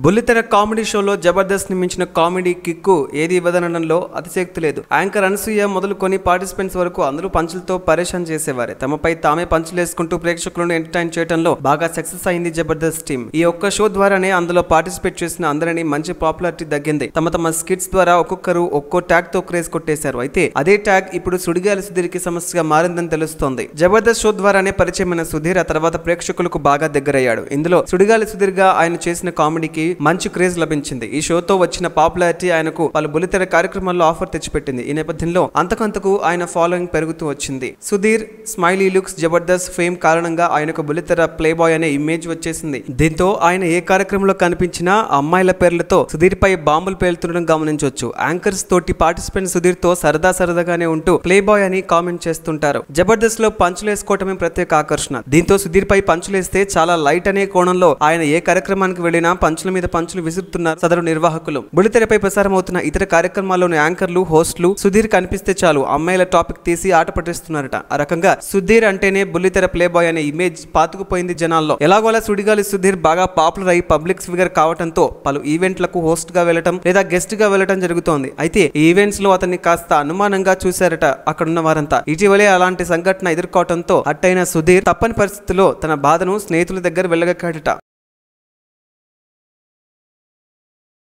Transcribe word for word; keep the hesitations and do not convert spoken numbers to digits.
బుల్లితెర కామెడీ షోలో జబర్దస్త్ ని మించిన కామెడీ కిక్కు ఏది ఇవ్వదనడంలో అతిశక్తి లేదు. యాంకర్ అనసూయ మొదలుకొని పార్టిసిపెంట్స్ వరకు అందరూ పంచులతో పరేషాన్ చేసేవారే. తమపై తామే పంచులేసుకుంటూ ప్రేక్షకులను ఎంటర్టైన్ చేయడంలో బాగా సక్సెస్ అయింది జబర్దస్త్ టీమ్. ఈ ఒక్క షో ద్వారానే అందులో పార్టిసిపేట్ చేసిన అందరినీ మంచి పాపులారిటీ దక్కింది. తమ తమ స్కిట్స్ ద్వారా ఒక్కొక్కరు ఒక్కో ట్యాగ్ తో క్రేజ్ కొట్టేశారు. అయితే అదే ట్యాగ్ ఇప్పుడు సుడిగాలి సుధీర్ కి సమస్యగా మారిందని తెలుస్తోంది. జబర్దస్త్ షో ద్వారానే పరిచయమైన సుధీర్ ఆ తర్వాత ప్రేక్షకులకు బాగా దగ్గరయ్యాడు. ఇందులో సుడిగాలి సుధీర్ గా ఆయన చేసిన కామెడీకి మంచి క్రేజ్ లభించింది. ఈ షోతో వచ్చిన పాపులారిటీ ఆయనకు పలు బుల్లితెర కార్యక్రమాల్లో ఆఫర్ తెచ్చిపెట్టింది. ఈ నేపథ్యంలో అంతకంతకు ఆయన ఫాలోయింగ్ పెరుగుతూ వచ్చింది. Sudheer smiley looks Jabardasth fame కారణంగా ఆయనకు బుల్లితెర ప్లే బాయ్ అనే ఇమేజ్ వచ్చేసింది. దీంతో ఆయన ఏ కార్యక్రమంలో కనిపించినా అమ్మాయిల పేర్లతో సుధీర్ పై బాంబులు పేలుతుండడం గమనించవచ్చు. యాంకర్స్ తోటి పార్టిసిపెంట్ సుధీర్ తో సరదా సరదాగానే ఉంటూ ప్లే బాయ్ అని కామెంట్ చేస్తుంటారు. జబర్దస్త్ లో పంచులేసుకోవటమే ప్రత్యేక ఆకర్షణ. దీంతో సుధీర్ పై పంచులేస్తే చాలా లైట్ అనే కోణంలో ఆయన ఏ కార్యక్రమానికి వెళ్లినా పంచుల మీద పంచులు విసురుతున్నారు సదరు నిర్వాహకులు. బుల్లితెరపై ప్రసారం అవుతున్న ఇతర కార్యక్రమాల్లోని యాంకర్లు, హోస్టులు సుధీర్ కనిపిస్తే చాలు అమ్మాయిల టాపిక్ తీసి ఆట పట్టిస్తున్నారట. ఆ రకంగా సుధీర్ అంటేనే బుల్లితెర ప్లే బాయ్ అనే ఇమేజ్ పాతుకుపోయింది జనాల్లో. ఎలాగోలా సుడిగాలి సుధీర్ బాగా పాపులర్ అయి పబ్లిక్ ఫిగర్ కావడంతో పలు ఈవెంట్లకు హోస్ట్ గా వెళ్లటం లేదా గెస్ట్ గా వెళ్లటం జరుగుతోంది. అయితే ఈ ఈవెంట్స్ లో అతన్ని కాస్త అనుమానంగా చూశారట అక్కడున్న వారంతా. ఇటీవలే అలాంటి సంఘటన ఎదుర్కోవడంతో అట్టైన సుధీర్ తప్పని పరిస్థితిలో తన బాధను స్నేహితుల దగ్గర వెళ్ళగక్కాడట.